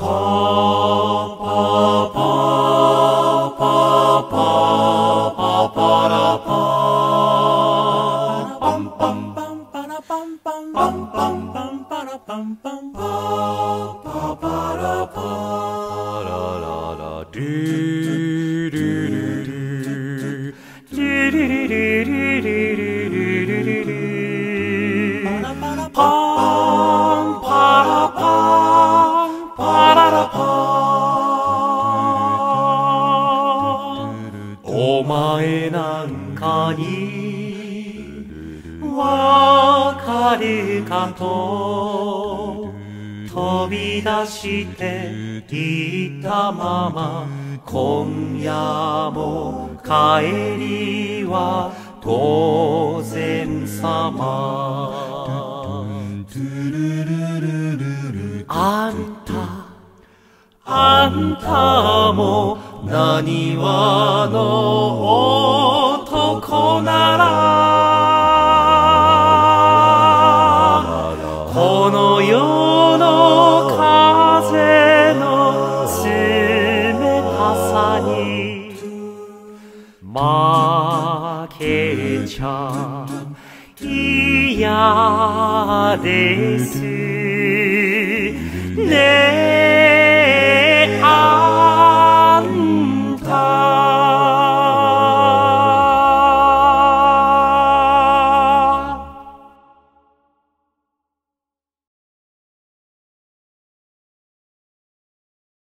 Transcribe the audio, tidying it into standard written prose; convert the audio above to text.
お前なんかにわかるかと飛び出していったまま今夜も帰りは当然さまあんたもなにわの男ならこの世の風の冷たさに負けちゃ嫌ですね